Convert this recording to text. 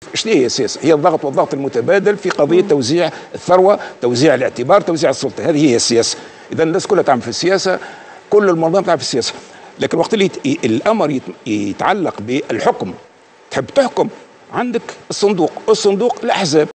شنو هي السياسة؟ هي الضغط والضغط المتبادل في قضية توزيع الثروة، توزيع الاعتبار، توزيع السلطة. هذه هي السياسة. إذا الناس كلها تعمل في السياسة، كل المنظمات تعمل في السياسة. لكن وقت اللي الأمر يتعلق بالحكم، تحب تحكم، عندك الصندوق، الأحزاب.